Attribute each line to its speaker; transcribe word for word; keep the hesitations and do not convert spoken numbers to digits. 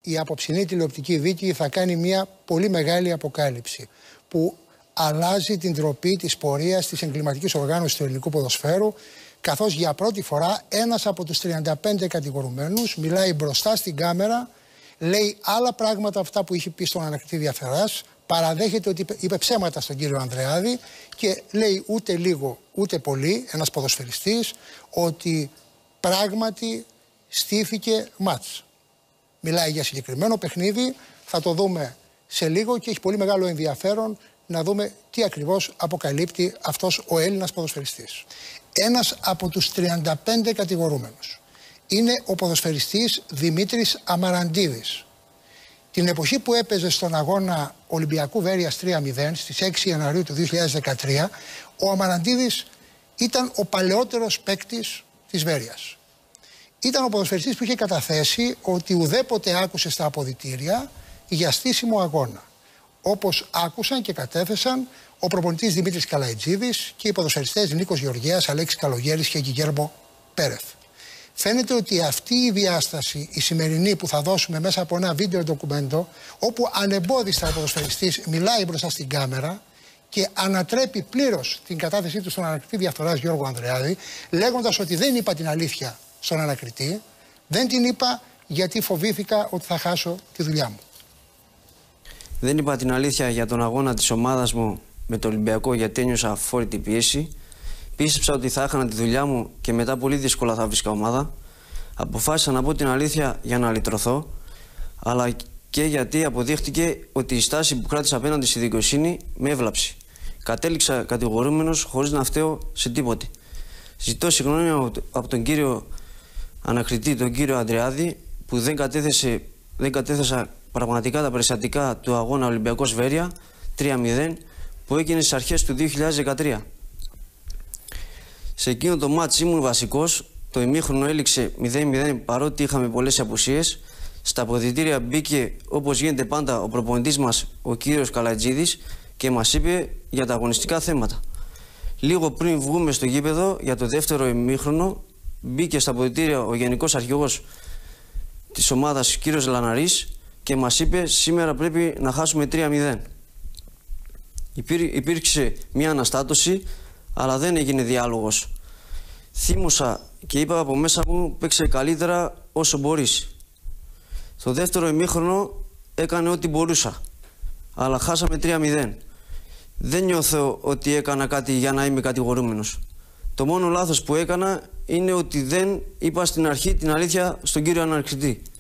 Speaker 1: η απόψινή τηλεοπτική δίκη θα κάνει μια πολύ μεγάλη αποκάλυψη που αλλάζει την τροπή της πορείας της εγκληματικής οργάνωσης του ελληνικού ποδοσφαίρου, καθώς για πρώτη φορά ένας από τους τριάντα πέντε κατηγορουμένους μιλάει μπροστά στην κάμερα, λέει άλλα πράγματα αυτά που είχε πει στον ανακριτή διαφθοράς, παραδέχεται ότι είπε, είπε ψέματα στον κύριο Ανδρεάδη και λέει ούτε λίγο ούτε πολύ, ένας ποδοσφαιριστής, ότι πράγματι στήθηκε μάτς. Μιλάει για συγκεκριμένο παιχνίδι, θα το δούμε σε λίγο και έχει πολύ μεγάλο ενδιαφέρον να δούμε τι ακριβώς αποκαλύπτει αυτός ο Έλληνας ποδοσφαιριστής. Ένας από τους τριάντα πέντε κατηγορούμενους είναι ο ποδοσφαιριστής Δημήτρης Αμαραντίδης. Την εποχή που έπαιζε στον αγώνα Ολυμπιακού Βέρειας τρία μηδέν στις έξι Ιανουαρίου του δύο χιλιάδες δεκατρία, ο Αμαραντίδης ήταν ο παλαιότερος παίκτης της Βέρειας. Ήταν ο ποδοσφαιριστής που είχε καταθέσει ότι ουδέποτε άκουσε στα αποδυτήρια για στήσιμο αγώνα. Όπως άκουσαν και κατέθεσαν ο προπονητής Δημήτρης Καλαϊτζίδης και οι ποδοσφαιριστές Νίκος Γεωργίας, Αλέξης Καλογέρης και Γιγέρμο Πέρεθ. Φαίνεται ότι αυτή η διάσταση, η σημερινή που θα δώσουμε μέσα από ένα βίντεο ντοκουμέντο, όπου ανεμπόδιστα ο ποδοσφαιριστής μιλάει μπροστά στην κάμερα και ανατρέπει πλήρως την κατάθεσή του στον ανακριτή διαφθοράς Γιώργο Ανδρεάδη, λέγοντας ότι δεν είπα την αλήθεια στον ανακριτή, δεν την είπα γιατί φοβήθηκα ότι θα χάσω τη δουλειά μου.
Speaker 2: Δεν είπα την αλήθεια για τον αγώνα της ομάδας μου με το Ολυμπιακό γιατί ένιωσα φόρητη πίεση. Πίστεψα ότι θα έχανα τη δουλειά μου και μετά πολύ δύσκολα θα βρίσκα ομάδα. Αποφάσισα να πω την αλήθεια για να λυτρωθώ, αλλά και γιατί αποδείχτηκε ότι η στάση που κράτησα απέναντι στη δικαιοσύνη με έβλαψε. Κατέληξα κατηγορούμενος χωρίς να φταίω σε τίποτε. Ζητώ συγγνώμη από τον κύριο ανακριτή, τον κύριο Ανδρεάδη, που δεν, κατέθεσε, δεν κατέθεσα πραγματικά τα περιστατικά του αγώνα Ολυμπιακός Βέρεια τρία μηδέν που έγινε στις αρχές του δύο χιλιάδες δεκατρία. Σε εκείνο το μάτς ήμουν βασικός, το ημίχρονο έληξε μηδέν μηδέν παρότι είχαμε πολλές απουσίες. Στα αποδυτήρια μπήκε όπως γίνεται πάντα ο προπονητής μας, ο κύριος Καλατζίδης, και μας είπε για τα αγωνιστικά θέματα. Λίγο πριν βγούμε στο γήπεδο για το δεύτερο ημίχρονο, μπήκε στα αποδυτήρια ο Γενικός Αρχηγός της ομάδας, ο κύριος Λαναρής, και μας είπε σήμερα πρέπει να χάσουμε τρία μηδέν. Υπήρ, υπήρξε μια αναστάτωση, αλλά δεν έγινε διάλογος. Θύμωσα και είπα από μέσα μου παίξε καλύτερα όσο μπορείς. Στο δεύτερο ημίχρονο έκανε ό,τι μπορούσα, αλλά χάσαμε τρία μηδέν. Δεν νιώθω ότι έκανα κάτι για να είμαι κατηγορούμενος. Το μόνο λάθος που έκανα είναι ότι δεν είπα στην αρχή την αλήθεια στον κύριο ανακριτή.